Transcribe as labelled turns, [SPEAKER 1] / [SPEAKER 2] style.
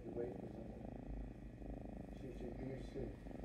[SPEAKER 1] have to wait for something. She should be sick.